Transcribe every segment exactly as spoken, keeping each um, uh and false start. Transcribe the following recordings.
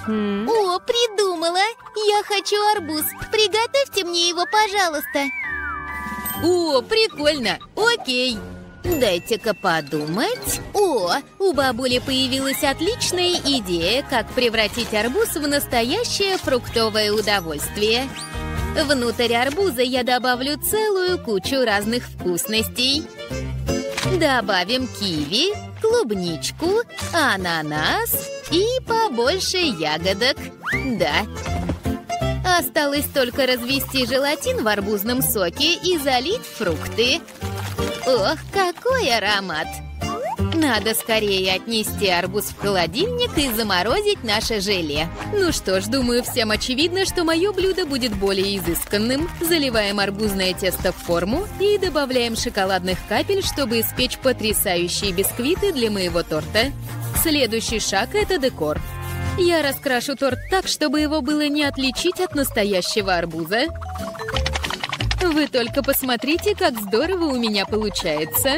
О, придумала! Я хочу арбуз. Приготовьте мне его, пожалуйста. О, прикольно! Окей. Дайте-ка подумать. О, у бабули появилась отличная идея, как превратить арбуз в настоящее фруктовое удовольствие. Внутрь арбуза я добавлю целую кучу разных вкусностей. Добавим киви, клубничку, ананас и побольше ягодок. Да. Осталось только развести желатин в арбузном соке и залить фрукты. Ох, какой аромат! Надо скорее отнести арбуз в холодильник и заморозить наше желе. Ну что ж, думаю, всем очевидно, что мое блюдо будет более изысканным. Заливаем арбузное тесто в форму и добавляем шоколадных капель, чтобы испечь потрясающие бисквиты для моего торта. Следующий шаг – это декор. Я раскрашу торт так, чтобы его было не отличить от настоящего арбуза. Вы только посмотрите, как здорово у меня получается.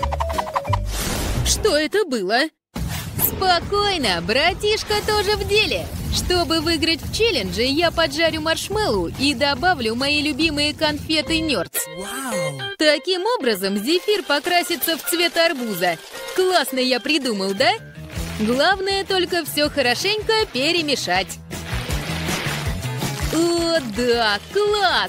Что это было? Спокойно, братишка тоже в деле. Чтобы выиграть в челлендже, я поджарю маршмеллоу и добавлю мои любимые конфеты Нёрдс. Таким образом, зефир покрасится в цвет арбуза. Классно я придумал, да? Главное только все хорошенько перемешать. О, да, класс!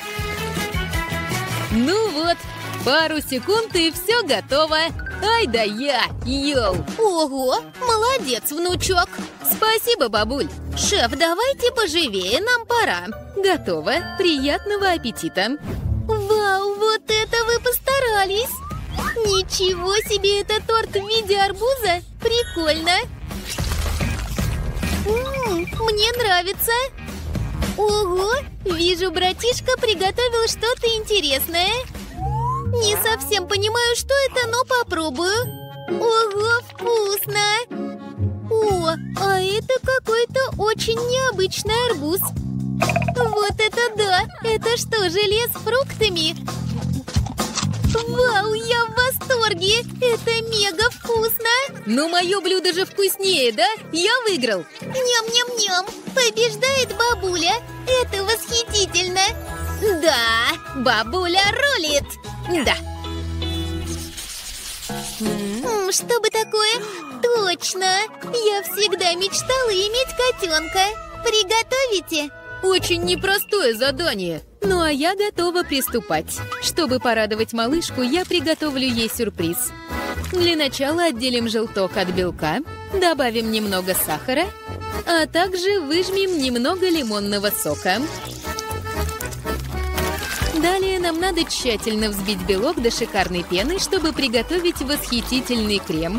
Ну вот, пару секунд и все готово. Ай да я, йоу! Ого, молодец, внучок! Спасибо, бабуль! Шеф, давайте поживее, нам пора. Готово. Приятного аппетита! Вау, вот это вы постарались! Ничего себе, это торт в виде арбуза! Прикольно! М-м, мне нравится! Ого, вижу, братишка приготовил что-то интересное. Не совсем понимаю, что это, но попробую. Ого, вкусно! О, а это какой-то очень необычный арбуз. Вот это да! Это что, желе с фруктами? Вау, я в восторге! Это мега вкусно! Ну, мое блюдо же вкуснее, да? Я выиграл! Ням-ням-ням! Побеждает бабуля! Это восхитительно! Да, бабуля рулит! Да! М, что бы такое? Точно! Я всегда мечтала иметь котенка! Приготовите? Очень непростое задание. Ну а я готова приступать. Чтобы порадовать малышку, я приготовлю ей сюрприз. Для начала отделим желток от белка, добавим немного сахара, а также выжмем немного лимонного сока. Далее нам надо тщательно взбить белок до шикарной пены, чтобы приготовить восхитительный крем.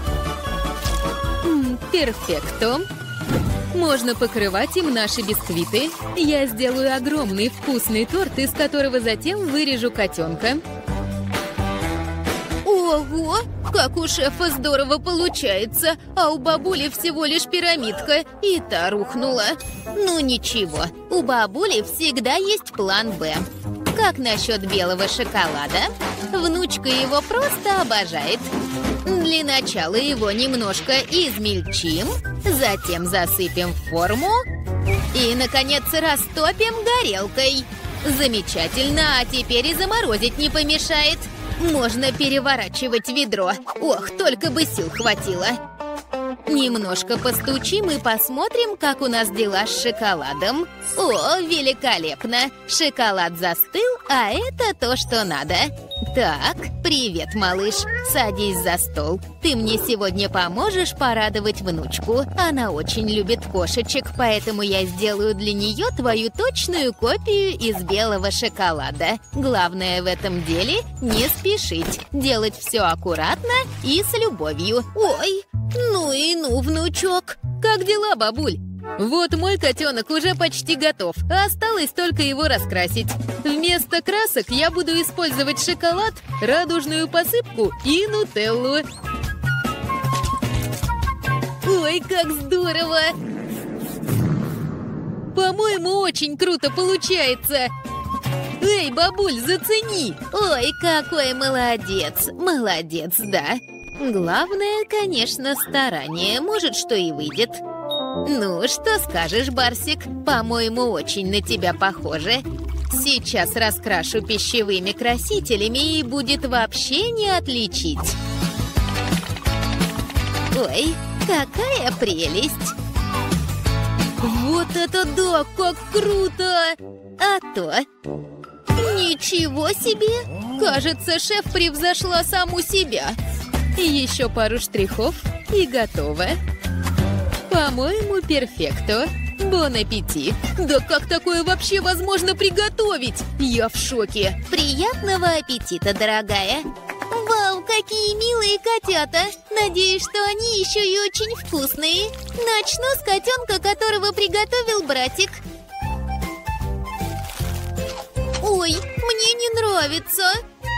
М-м, перфекто! Можно покрывать им наши бисквиты. Я сделаю огромный вкусный торт, из которого затем вырежу котенка. Ого, как у шефа здорово получается, а у бабули всего лишь пирамидка, и та рухнула. Ну ничего, у бабули всегда есть план «Б». Как насчет белого шоколада? Внучка его просто обожает. Для начала его немножко измельчим, затем засыпем в форму и, наконец, растопим горелкой. Замечательно, а теперь и заморозить не помешает. Можно переворачивать ведро. Ох, только бы сил хватило. Немножко постучим и посмотрим, как у нас дела с шоколадом. О, великолепно! Шоколад застыл, а это то, что надо. Так, привет, малыш. Садись за стол. Ты мне сегодня поможешь порадовать внучку. Она очень любит кошечек, поэтому я сделаю для нее твою точную копию из белого шоколада. Главное в этом деле не спешить. Делать все аккуратно и с любовью. Ой, ну и ну, внучок. Как дела, бабуль? Вот мой котенок уже почти готов, осталось только его раскрасить. Вместо красок я буду использовать шоколад, радужную посыпку и нутеллу. Ой, как здорово! По-моему, очень круто получается. Эй, бабуль, зацени! Ой, какой молодец! Молодец, да. Главное, конечно, старание. Может, что и выйдет. Ну, что скажешь, Барсик? По-моему, очень на тебя похоже. Сейчас раскрашу пищевыми красителями, и будет вообще не отличить. Ой, какая прелесть! Вот это да, как круто! А то... Ничего себе! Кажется, шеф превзошла саму себя. Еще пару штрихов и готово. По-моему, перфекто. Бон аппетит! Да как такое вообще возможно приготовить? Я в шоке! Приятного аппетита, дорогая! Вау, какие милые котята! Надеюсь, что они еще и очень вкусные. Начну с котенка, которого приготовил братик. Ой, мне не нравится.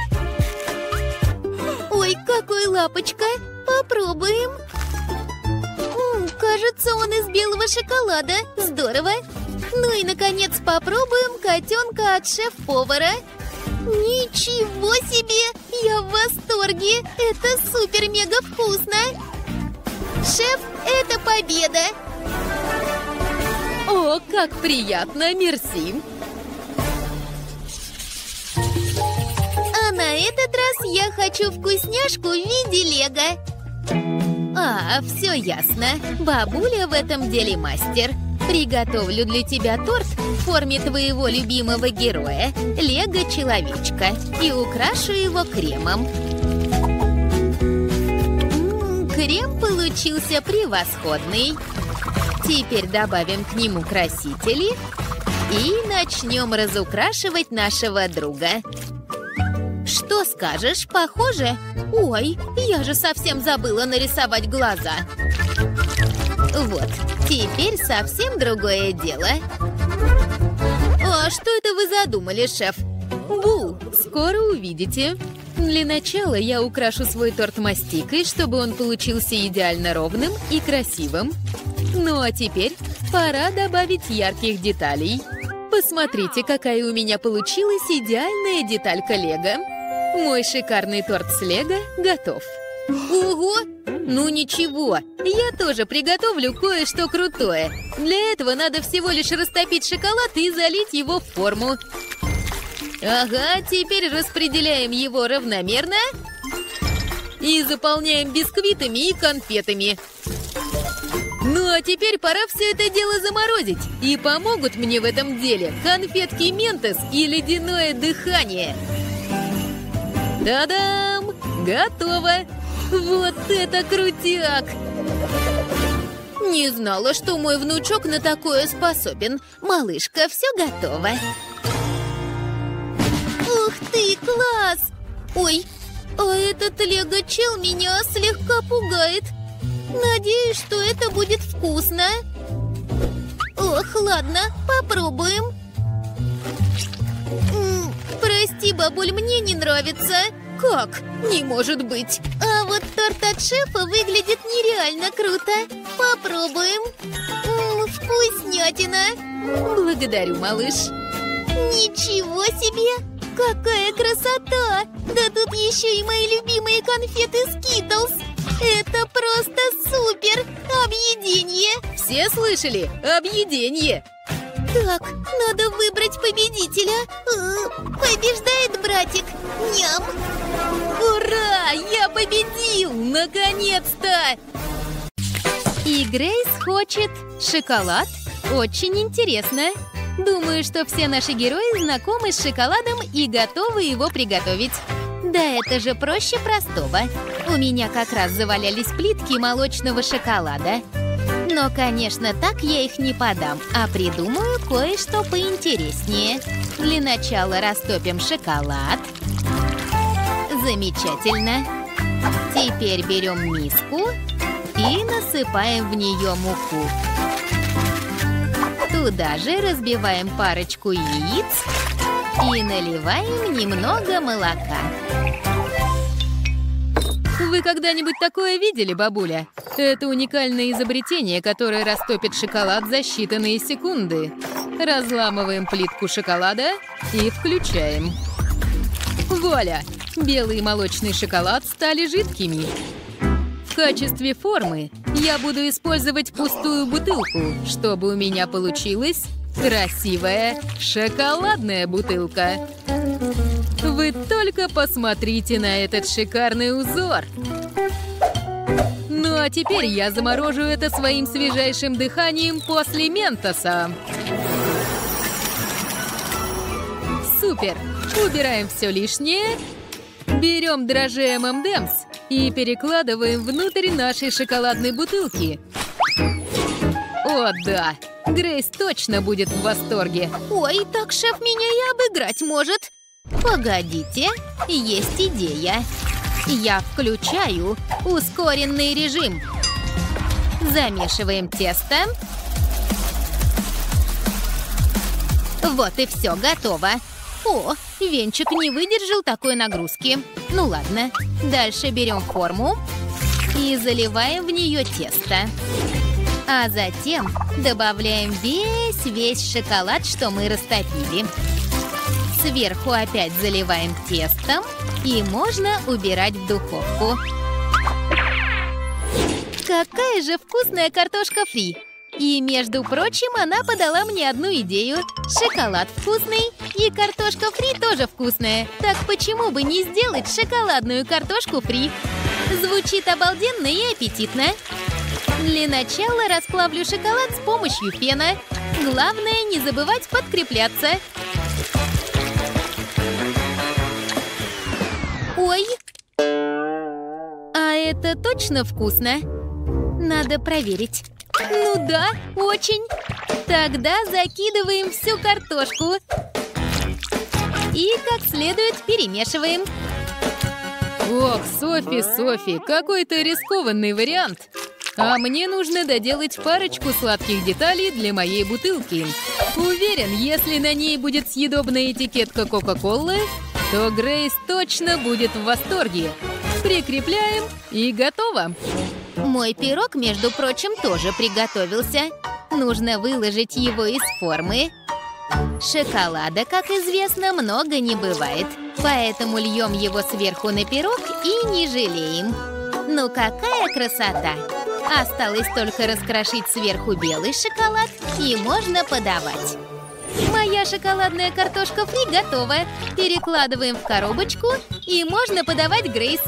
Ой, какой лапочка! Попробуем. М, кажется, он из белого шоколада. Здорово! Ну и, наконец, попробуем котенка от шеф-повара. Ничего себе! Я в восторге! Это супер-мега вкусно! Шеф, это победа! О, как приятно! Мерси! А на этот раз я хочу вкусняшку в виде лего. А, все ясно. Бабуля в этом деле мастер. Приготовлю для тебя торт в форме твоего любимого героя, Лего-человечка, и украшу его кремом. М-м, крем получился превосходный. Теперь добавим к нему красители и начнем разукрашивать нашего друга. Что скажешь, похоже? Ой, я же совсем забыла нарисовать глаза. Вот, теперь совсем другое дело. А что это вы задумали, шеф? Бу, скоро увидите. Для начала я украшу свой торт мастикой, чтобы он получился идеально ровным и красивым. Ну а теперь пора добавить ярких деталей. Посмотрите, какая у меня получилась идеальная деталька лего. Мой шикарный торт с лего готов. Ого! Ну ничего, я тоже приготовлю кое-что крутое. Для этого надо всего лишь растопить шоколад и залить его в форму. Ага, теперь распределяем его равномерно и заполняем бисквитами и конфетами. Ну а теперь пора все это дело заморозить. И помогут мне в этом деле конфетки Ментос и ледяное дыхание. Та-дам! Готово! Вот это крутяк! Не знала, что мой внучок на такое способен. Малышка, все готово. Ух ты, класс! Ой, а этот лего-чел меня слегка пугает. Надеюсь, что это будет вкусно. Ох, ладно, попробуем. М-м, прости, бабуль, мне не нравится. Как? Не может быть. А вот торт от шефа выглядит нереально круто. Попробуем. М-м, вкуснятина. Благодарю, малыш. Ничего себе! Какая красота! Да тут еще и мои любимые конфеты Skittles. Это просто супер! Объеденье! Все слышали? Объеденье! Так, надо выбрать победителя. Побеждает братик. Ням! Ура! Я победил! Наконец-то! И Грейс хочет шоколад. Очень интересно. Думаю, что все наши герои знакомы с шоколадом и готовы его приготовить. Да это же проще простого. У меня как раз завалялись плитки молочного шоколада. Но, конечно, так я их не подам, а придумаю кое-что поинтереснее. Для начала растопим шоколад. Замечательно. Теперь берем миску и насыпаем в нее муку. Туда же разбиваем парочку яиц и наливаем немного молока. Вы когда-нибудь такое видели, бабуля? Это уникальное изобретение, которое растопит шоколад за считанные секунды. Разламываем плитку шоколада и включаем. Вуаля! Белый и молочный шоколад стали жидкими. В качестве формы я буду использовать пустую бутылку, чтобы у меня получилась красивая шоколадная бутылка. Вы только посмотрите на этот шикарный узор. Ну а теперь я заморожу это своим свежайшим дыханием после ментоса. Супер! Убираем все лишнее. Берем дрожжи эм энд эмс и перекладываем внутрь нашей шоколадной бутылки. О, да! Грейс точно будет в восторге. Ой, так шеф меня и обыграть может. Погодите, есть идея. Я включаю ускоренный режим. Замешиваем тесто. Вот и все готово. О, венчик не выдержал такой нагрузки. Ну ладно, дальше берем форму и заливаем в нее тесто. А затем добавляем весь-весь шоколад, что мы растопили. Сверху опять заливаем тестом и можно убирать в духовку. Какая же вкусная картошка фри! И, между прочим, она подала мне одну идею. Шоколад вкусный, и картошка фри тоже вкусная. Так почему бы не сделать шоколадную картошку фри? Звучит обалденно и аппетитно. Для начала расплавлю шоколад с помощью фена. Главное, не забывать подкрепляться. Ой! А это точно вкусно? Надо проверить. Ну да, очень. Тогда закидываем всю картошку. И как следует перемешиваем. Ох, Софи, Софи, какой-то рискованный вариант. А мне нужно доделать парочку сладких деталей для моей бутылки. Уверен, если на ней будет съедобная этикетка Кока-Колы, то Грейс точно будет в восторге. Прикрепляем и готово. Мой пирог, между прочим, тоже приготовился. Нужно выложить его из формы. Шоколада, как известно, много не бывает. Поэтому льем его сверху на пирог и не жалеем. Ну какая красота! Осталось только раскрошить сверху белый шоколад, и можно подавать. Моя шоколадная картошка фри готова. Перекладываем в коробочку, и можно подавать Грейс.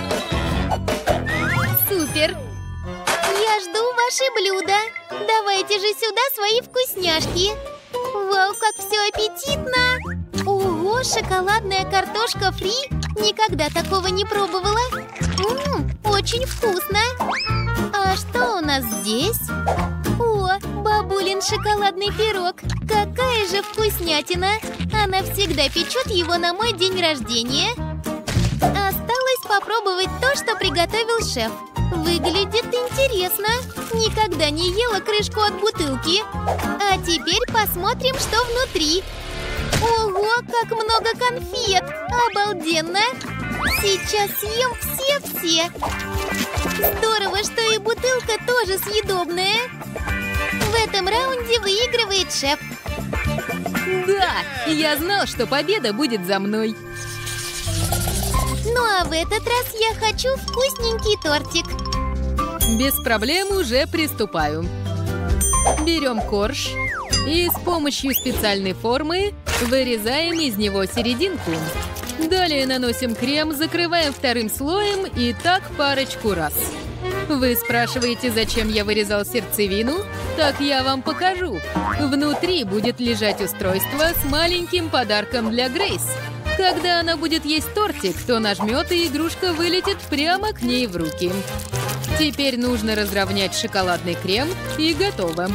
Супер! Я жду ваше блюдо. Давайте же сюда свои вкусняшки. Вау, как все аппетитно! Ого, шоколадная картошка фри? Никогда такого не пробовала. Ммм, очень вкусно. А что у нас здесь? О, бабулин шоколадный пирог. Какая же вкуснятина! Она всегда печет его на мой день рождения. Осталось попробовать то, что приготовил шеф. Выглядит интересно. Никогда не ела крышку от бутылки. А теперь посмотрим, что внутри. Ого, как много конфет! Обалденно! Сейчас съем все-все. Здорово, что и бутылка тоже съедобная. В этом раунде выигрывает шеф. Да, я знал, что победа будет за мной. Ну а в этот раз я хочу вкусненький тортик. Без проблем уже приступаю. Берем корж и с помощью специальной формы вырезаем из него серединку. Далее наносим крем, закрываем вторым слоем и так парочку раз. Вы спрашиваете, зачем я вырезал сердцевину? Так я вам покажу. Внутри будет лежать устройство с маленьким подарком для Грейс. Когда она будет есть тортик, то нажмет, и игрушка вылетит прямо к ней в руки. Теперь нужно разровнять шоколадный крем, и готово.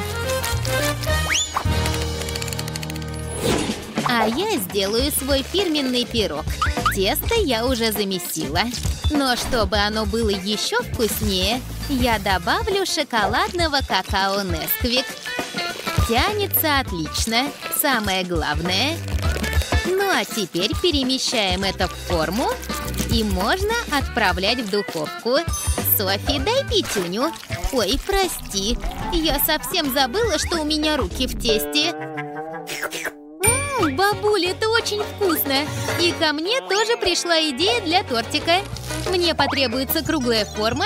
А я сделаю свой фирменный пирог. Тесто я уже замесила. Но чтобы оно было еще вкуснее, я добавлю шоколадного какао Несквик. Тянется отлично, самое главное. Ну а теперь перемещаем это в форму, и можно отправлять в духовку. Софи, дай пятюню. Ой, прости, я совсем забыла, что у меня руки в тесте. Ммм, бабуля, это очень вкусно. И ко мне тоже пришла идея для тортика. Мне потребуется круглая форма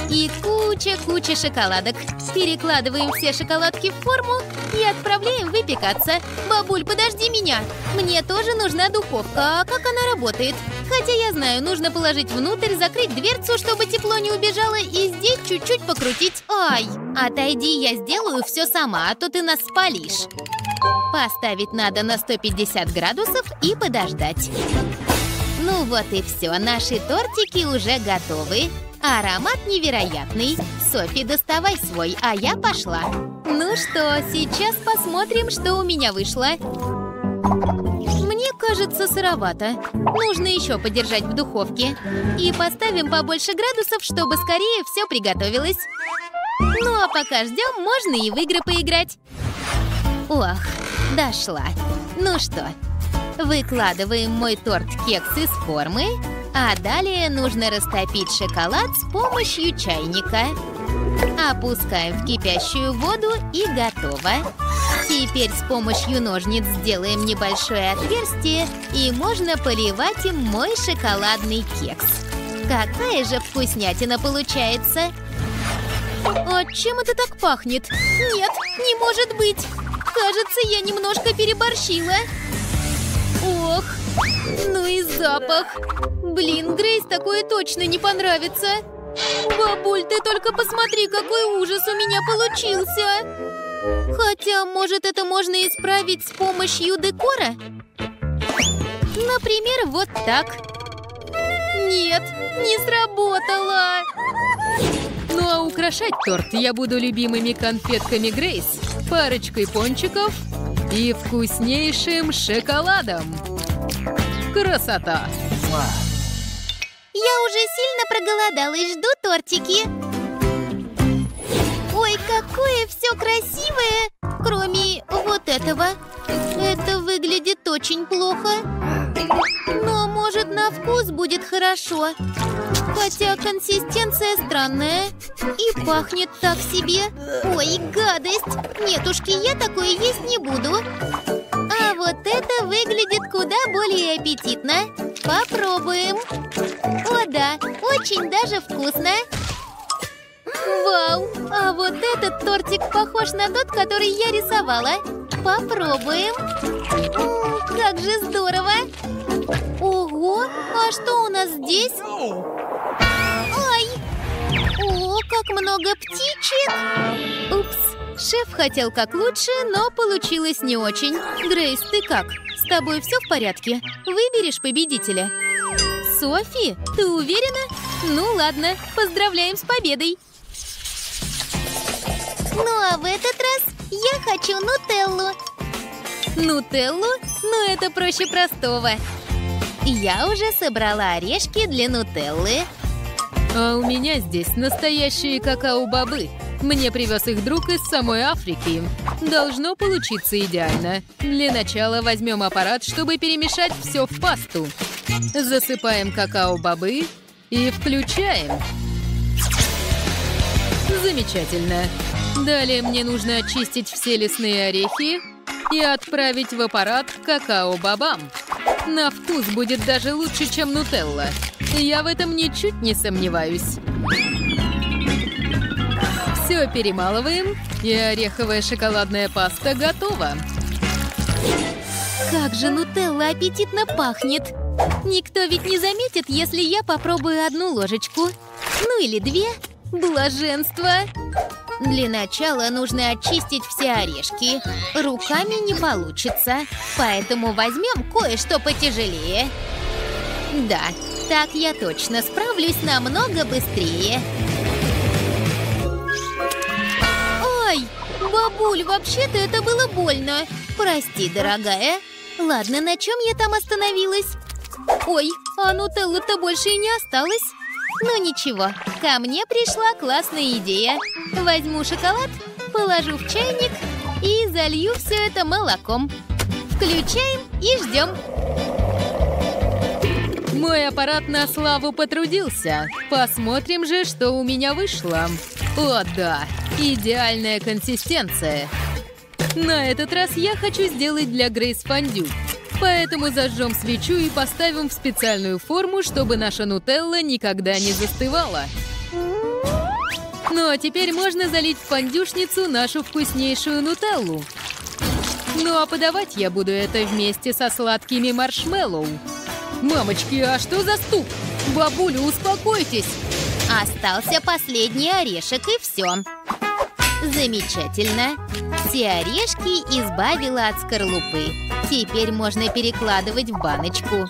И куча-куча шоколадок. Перекладываем все шоколадки в форму и отправляем выпекаться. Бабуль, подожди меня. Мне тоже нужна духовка. А как она работает? Хотя я знаю, нужно положить внутрь, закрыть дверцу, чтобы тепло не убежало, и здесь чуть-чуть покрутить. Ай! Отойди, я сделаю все сама, а то ты нас спалишь. Поставить надо на сто пятьдесят градусов и подождать. Ну вот и все, наши тортики уже готовы. Аромат невероятный. Софи, доставай свой, а я пошла. Ну что, сейчас посмотрим, что у меня вышло. Мне кажется, сыровато. Нужно еще подержать в духовке. И поставим побольше градусов, чтобы скорее все приготовилось. Ну а пока ждем, можно и в игры поиграть. Ох, дошла. Ну что, выкладываем мой торт-кекс из формы. А далее нужно растопить шоколад с помощью чайника. Опускаем в кипящую воду и готово. Теперь с помощью ножниц сделаем небольшое отверстие, и можно поливать им мой шоколадный кекс. Какая же вкуснятина получается! А чем это так пахнет? Нет, не может быть! Кажется, я немножко переборщила. Ох, ну и запах! Блин, Грейс такое точно не понравится. Бабуль, ты только посмотри, какой ужас у меня получился. Хотя, может, это можно исправить с помощью декора? Например, вот так. Нет, не сработало. Ну а украшать торт я буду любимыми конфетками Грейс, парочкой пончиков и вкуснейшим шоколадом. Красота! Я уже сильно проголодалась, жду тортики. Ой, какое все красивое! Кроме вот этого. Это выглядит очень плохо. Но, может, на вкус будет хорошо. Хотя консистенция странная. И пахнет так себе. Ой, гадость! Нетушки, я такое есть не буду. А вот это выглядит куда более аппетитно. Попробуем. О да, очень даже вкусно. Вау, а вот этот тортик похож на тот, который я рисовала. Попробуем. М-м, как же здорово. Ого, а что у нас здесь? Ай! О, как много птичек. Упс, шеф хотел как лучше, но получилось не очень. Грейс, ты как? С тобой все в порядке? Выберешь победителя? Софи, ты уверена? Ну ладно, поздравляем с победой. Ну а в этот раз я хочу нутеллу. Нутеллу? Ну это проще простого. Я уже собрала орешки для нутеллы. А у меня здесь настоящие какао-бобы. Мне привез их друг из самой Африки. Должно получиться идеально. Для начала возьмем аппарат, чтобы перемешать все в пасту. Засыпаем какао-бобы и включаем. Замечательно. Далее мне нужно очистить все лесные орехи и отправить в аппарат какао-бобам. На вкус будет даже лучше, чем нутелла. Я в этом ничуть не сомневаюсь. Все перемалываем, и ореховая шоколадная паста готова. Как же нутелла аппетитно пахнет. Никто ведь не заметит, если я попробую одну ложечку. Ну или две. Блаженство. Для начала нужно очистить все орешки. Руками не получится, поэтому возьмем кое-что потяжелее. Да, так я точно справлюсь намного быстрее. Ай, бабуль, вообще-то это было больно. Прости, дорогая. Ладно, на чем я там остановилась? Ой, а нутеллы-то больше и не осталось. Ну ничего, ко мне пришла классная идея. Возьму шоколад, положу в чайник и залью все это молоком. Включаем и ждем. Мой аппарат на славу потрудился. Посмотрим же, что у меня вышло. О да, идеальная консистенция. На этот раз я хочу сделать для Грейс фондю. Поэтому зажжем свечу и поставим в специальную форму, чтобы наша нутелла никогда не застывала. Ну а теперь можно залить в фондюшницу нашу вкуснейшую нутеллу. Ну а подавать я буду это вместе со сладкими маршмеллоу. Мамочки, а что за стук? Бабуля, успокойтесь. Остался последний орешек, и все. Замечательно. Все орешки избавила от скорлупы. Теперь можно перекладывать в баночку.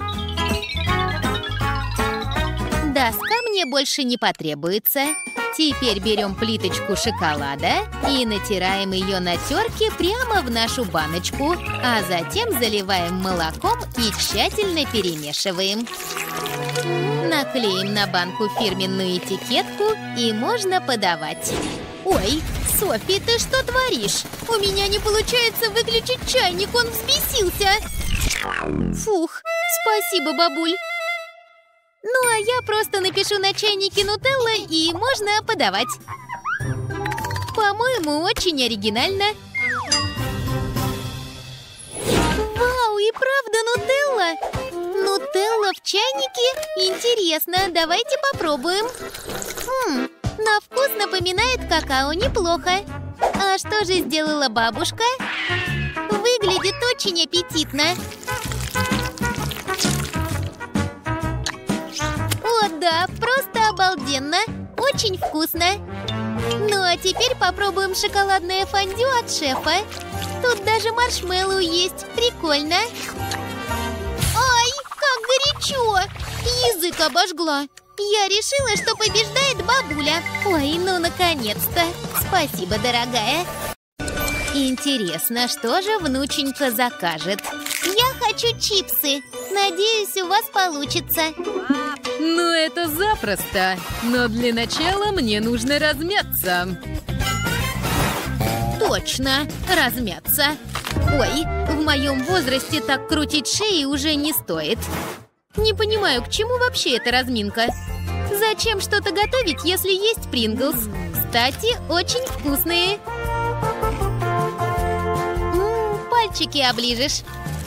Доска мне больше не потребуется. Теперь берем плиточку шоколада и натираем ее на терке прямо в нашу баночку, а затем заливаем молоком и тщательно перемешиваем. Наклеим на банку фирменную этикетку и можно подавать. Ой, Софи, ты что творишь? У меня не получается выключить чайник, он взбесился. Фух, спасибо, бабуль. Ну, а я просто напишу на чайнике нутелла, и можно подавать. По-моему, очень оригинально. Вау, и правда нутелла? Нутелла в чайнике? Интересно, давайте попробуем. Хм, на вкус напоминает какао, неплохо. А что же сделала бабушка? Выглядит очень аппетитно. О, да, просто обалденно. Очень вкусно. Ну, а теперь попробуем шоколадное фондю от шефа. Тут даже маршмеллоу есть. Прикольно. Ай, как горячо! Язык обожгла. Я решила, что побеждает бабуля. Ой, ну наконец-то. Спасибо, дорогая. Интересно, что же внученька закажет? Я хочу чипсы. Надеюсь, у вас получится. Ну, это запросто. Но для начала мне нужно размяться. Точно, размяться. Ой, в моем возрасте так крутить шеи уже не стоит. Не понимаю, к чему вообще эта разминка? Зачем что-то готовить, если есть Принглс? Кстати, очень вкусные. М-м, пальчики оближешь.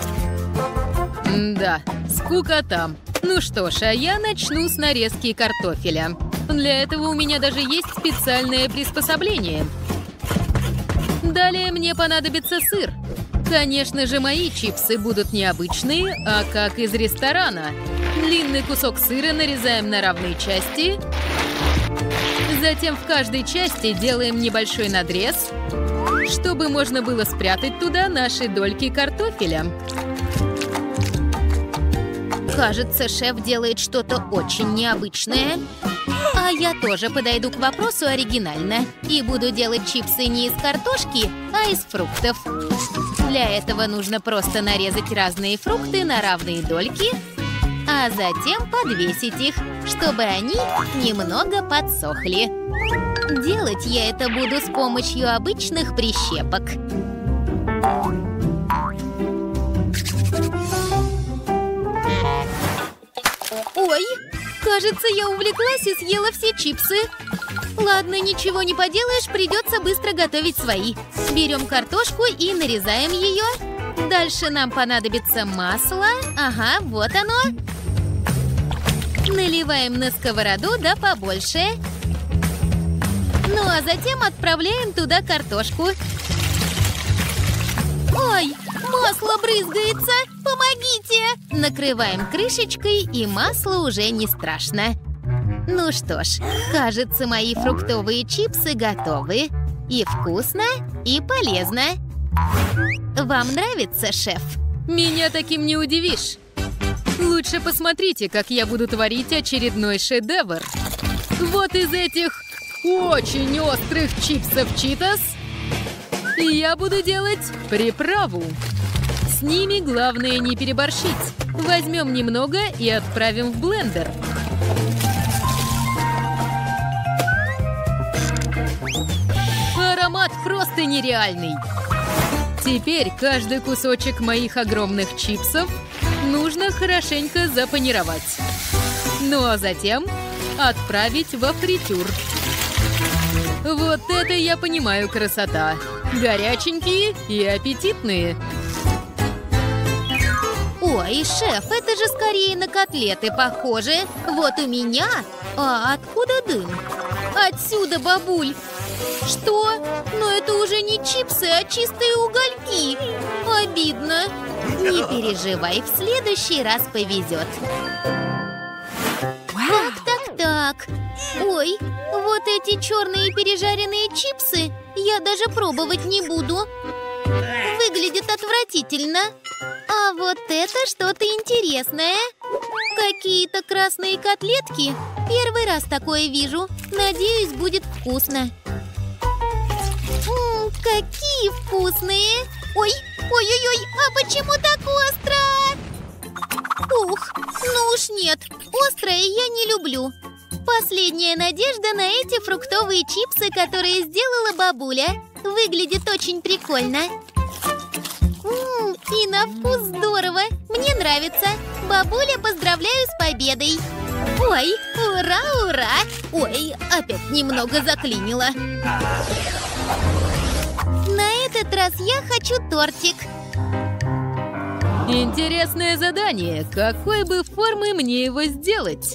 Да, скукота. Ну что ж, а я начну с нарезки картофеля. Для этого у меня даже есть специальное приспособление. Далее мне понадобится сыр. Конечно же, мои чипсы будут не обычные, а как из ресторана. Длинный кусок сыра нарезаем на равные части. Затем в каждой части делаем небольшой надрез, чтобы можно было спрятать туда наши дольки картофеля. Кажется, шеф делает что-то очень необычное. А я тоже подойду к вопросу оригинально и буду делать чипсы не из картошки, а из фруктов. Для этого нужно просто нарезать разные фрукты на равные дольки, а затем подвесить их, чтобы они немного подсохли. Делать я это буду с помощью обычных прищепок. Ой, кажется, я увлеклась и съела все чипсы. Ладно, ничего не поделаешь, придется быстро готовить свои. Берем картошку и нарезаем ее. Дальше нам понадобится масло. Ага, вот оно. Наливаем на сковороду, да побольше. Ну, а затем отправляем туда картошку. Ой, масло брызгается! Помогите! Накрываем крышечкой, и масло уже не страшно. Ну что ж, кажется, мои фруктовые чипсы готовы. И вкусно, и полезно. Вам нравится, шеф? Меня таким не удивишь. Лучше посмотрите, как я буду творить очередной шедевр. Вот из этих очень острых чипсов Читос я буду делать приправу. С ними главное не переборщить. Возьмем немного и отправим в блендер. Аромат просто нереальный. Теперь каждый кусочек моих огромных чипсов нужно хорошенько запанировать. Ну а затем отправить во фритюр. Вот это я понимаю красота. Горяченькие и аппетитные. Ой, шеф, это же скорее на котлеты похоже. Вот у меня. А откуда дым? Отсюда, бабуль! Что? Но это уже не чипсы, а чистые угольки. Обидно. Не переживай, в следующий раз повезет. Так, так, так. Ой, вот эти черные пережаренные чипсы я даже пробовать не буду. Выглядит отвратительно. А вот это что-то интересное. Какие-то красные котлетки. Первый раз такое вижу. Надеюсь, будет вкусно. Ммм, какие вкусные! Ой, ой-ой-ой, а почему так остро? Ух, ну уж нет, острое я не люблю. Последняя надежда на эти фруктовые чипсы, которые сделала бабуля. Выглядит очень прикольно. Ммм, и на вкус здорово. Мне нравится. Бабуля, поздравляю с победой. Ой, ура, ура! Ой, опять немного заклинило. На этот раз я хочу тортик. Интересное задание. Какой бы формы мне его сделать?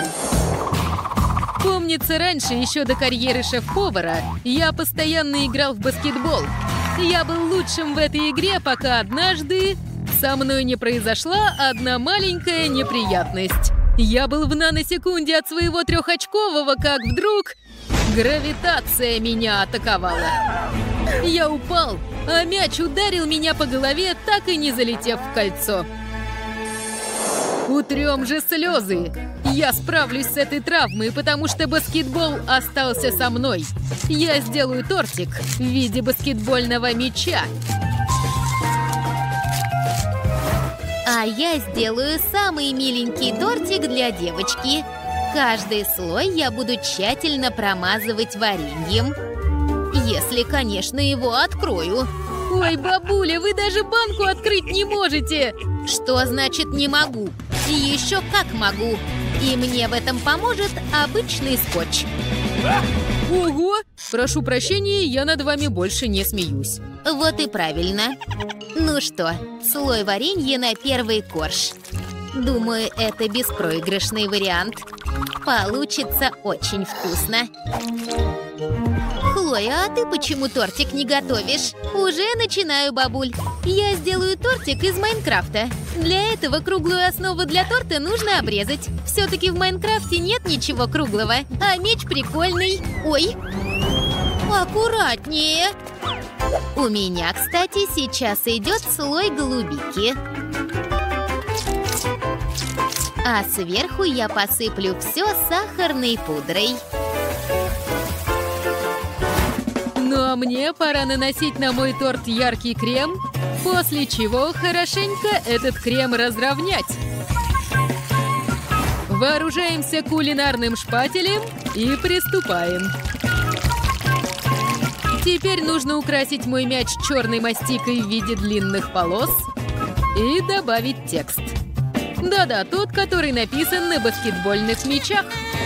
Помнится, раньше, еще до карьеры шеф-повара, я постоянно играл в баскетбол. Я был лучшим в этой игре, пока однажды со мной не произошла одна маленькая неприятность. Я был в наносекунде от своего трехочкового, как вдруг гравитация меня атаковала. Я упал, а мяч ударил меня по голове, так и не залетев в кольцо. Утрем же слезы. Я справлюсь с этой травмой, потому что баскетбол остался со мной. Я сделаю тортик в виде баскетбольного мяча. А я сделаю самый миленький тортик для девочки. Каждый слой я буду тщательно промазывать вареньем. Если, конечно, его открою. Ой, бабуля, вы даже банку открыть не можете. Что значит не могу? И еще как могу. И мне в этом поможет обычный скотч. Ого! Прошу прощения, я над вами больше не смеюсь. Вот и правильно. Ну что, слой варенья на первый корж. Думаю, это беспроигрышный вариант. Получится очень вкусно. Хлоя, а ты почему тортик не готовишь? Уже начинаю, бабуль. Я сделаю тортик из Майнкрафта. Для этого круглую основу для торта нужно обрезать. Все-таки в Майнкрафте нет ничего круглого, а меч прикольный. Ой, аккуратнее. У меня, кстати, сейчас идет слой голубики. А сверху я посыплю все сахарной пудрой. Ну а мне пора наносить на мой торт яркий крем, после чего хорошенько этот крем разровнять. Вооружаемся кулинарным шпателем и приступаем. Теперь нужно украсить мой мяч черной мастикой в виде длинных полос и добавить текст. Да-да, тот, который написан на баскетбольных мячах.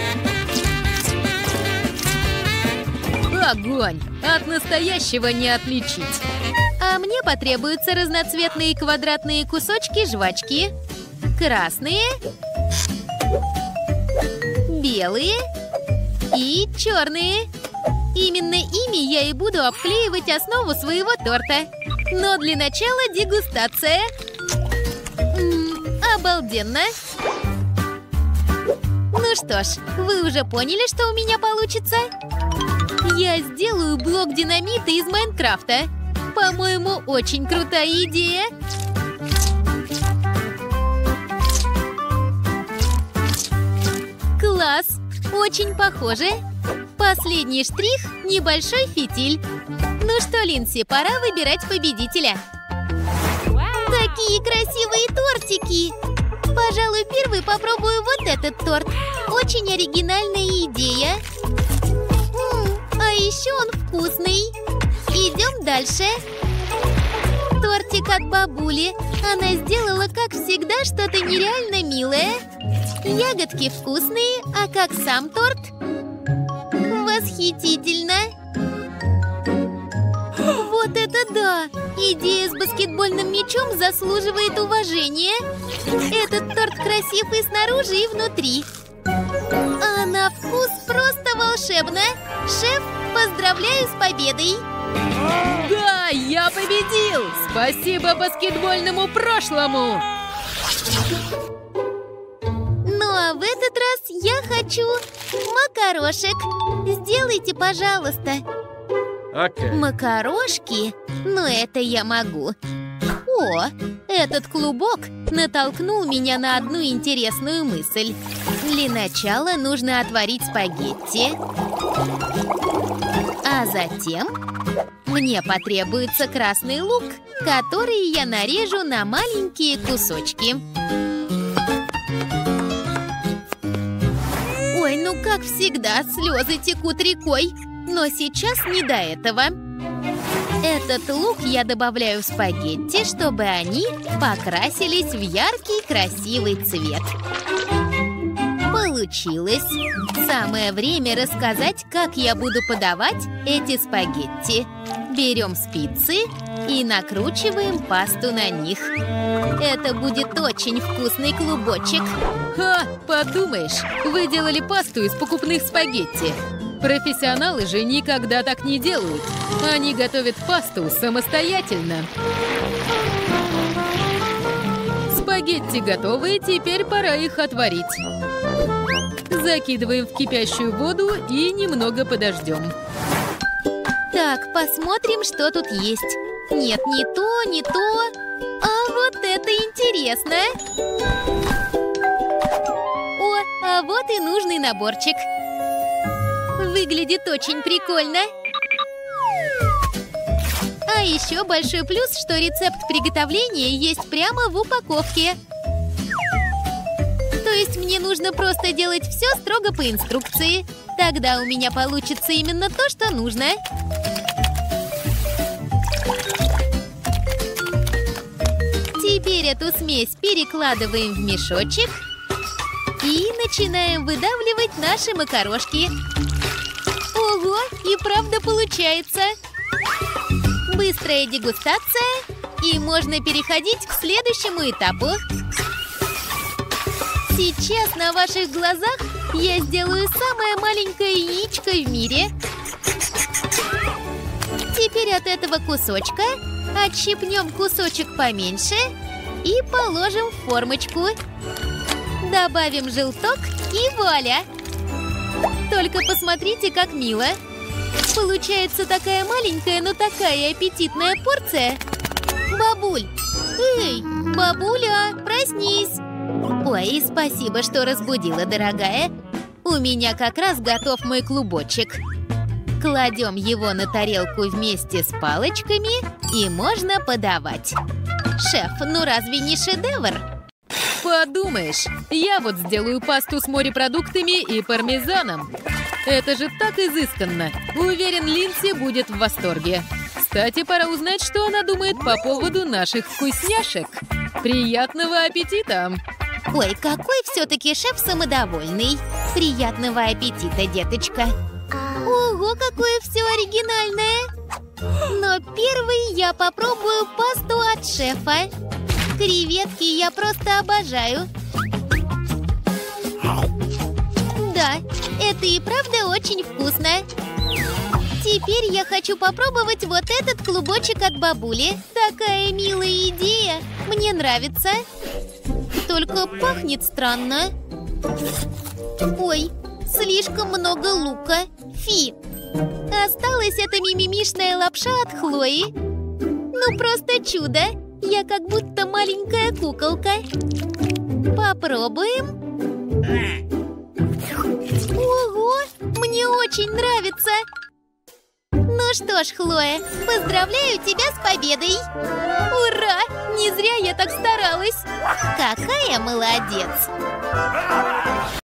Огонь! От настоящего не отличить. А мне потребуются разноцветные квадратные кусочки жвачки. Красные, белые и черные. Именно ими я и буду обклеивать основу своего торта. Но для начала дегустация. М-м, обалденно! Ну что ж, вы уже поняли, что у меня получится? Я сделаю блок динамита из Майнкрафта. По-моему, очень крутая идея. Класс! Очень похоже. Последний штрих – небольшой фитиль. Ну что, Линси, пора выбирать победителя. Какие красивые тортики! Пожалуй, первый попробую вот этот торт. Очень оригинальная идея. М-м, а еще он вкусный. Идем дальше. Тортик от бабули. Она сделала, как всегда, что-то нереально милое. Ягодки вкусные, а как сам торт? Восхитительно! Вот это да! Идея с баскетбольным мячом заслуживает уважения. Этот торт красив и снаружи, и внутри. А на На вкус просто волшебно! Шеф, поздравляю с победой! Да, я победил! Спасибо баскетбольному прошлому! Ну а в этот раз я хочу макарошек. Сделайте, пожалуйста. Окей. Макарошки? Ну это я могу. О, этот клубок натолкнул меня на одну интересную мысль. Для начала нужно отварить спагетти. А затем мне потребуется красный лук, который я нарежу на маленькие кусочки. Ой, ну как всегда, слезы текут рекой. Но сейчас не до этого. Этот лук я добавляю в спагетти, чтобы они покрасились в яркий красивый цвет. Получилось. Самое время рассказать, как я буду подавать эти спагетти. Берем спицы и накручиваем пасту на них. Это будет очень вкусный клубочек. Ха, подумаешь, вы делали пасту из покупных спагетти. Профессионалы же никогда так не делают. Они готовят пасту самостоятельно. Спагетти готовы, теперь пора их отварить. Закидываем в кипящую воду и немного подождем. Так, посмотрим, что тут есть. Нет, не то, не то. А вот это интересно. О, а вот и нужный наборчик. Выглядит очень прикольно. А еще большой плюс, что рецепт приготовления есть прямо в упаковке. То есть мне нужно просто делать все строго по инструкции. Тогда у меня получится именно то, что нужно. Теперь эту смесь перекладываем в мешочек и начинаем выдавливать наши макарошки. Ого, и правда получается! Быстрая дегустация, и можно переходить к следующему этапу. Сейчас на ваших глазах я сделаю самое маленькое яичко в мире. Теперь от этого кусочка отщипнем кусочек поменьше и положим в формочку. Добавим желток и вуаля! Только посмотрите, как мило! Получается такая маленькая, но такая аппетитная порция. Бабуль! Эй, бабуля, проснись! Ой, спасибо, что разбудила, дорогая. У меня как раз готов мой клубочек. Кладем его на тарелку вместе с палочками, и можно подавать. Шеф, ну разве не шедевр? Подумаешь, я вот сделаю пасту с морепродуктами и пармезаном. Это же так изысканно. Уверен, Линдси будет в восторге. Кстати, пора узнать, что она думает по поводу наших вкусняшек. Приятного аппетита! Ой, какой все-таки шеф самодовольный. Приятного аппетита, деточка. Ого, какое все оригинальное. Но первый я попробую пасту от шефа. Креветки я просто обожаю. Да, это и правда очень вкусно. Теперь я хочу попробовать вот этот клубочек от бабули. Такая милая идея. Мне нравится. Только пахнет странно. Ой, слишком много лука. Фи. Осталась эта мимимишная лапша от Хлои. Ну просто чудо. Я как будто маленькая куколка. Попробуем. Ого, мне очень нравится. Ну что ж, Хлоя, поздравляю тебя с победой. Ура! Не зря я так старалась. Какая молодец.